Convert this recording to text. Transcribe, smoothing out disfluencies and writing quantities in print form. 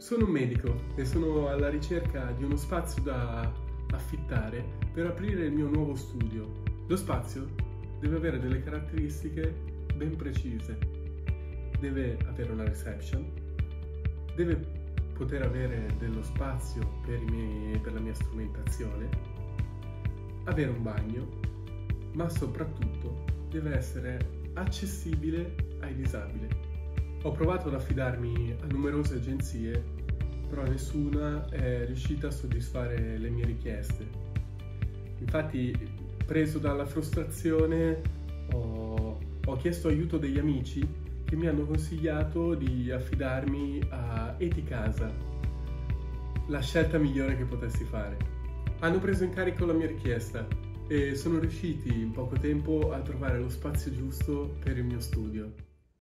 Sono un medico e sono alla ricerca di uno spazio da affittare per aprire il mio nuovo studio. Lo spazio deve avere delle caratteristiche ben precise. Deve avere una reception, deve poter avere dello spazio per la mia strumentazione, avere un bagno, ma soprattutto deve essere accessibile ai disabili. Ho provato ad affidarmi a numerose agenzie, però nessuna è riuscita a soddisfare le mie richieste. Infatti, preso dalla frustrazione, ho chiesto aiuto degli amici che mi hanno consigliato di affidarmi a Eticasa, la scelta migliore che potessi fare. Hanno preso in carico la mia richiesta e sono riusciti in poco tempo a trovare lo spazio giusto per il mio studio.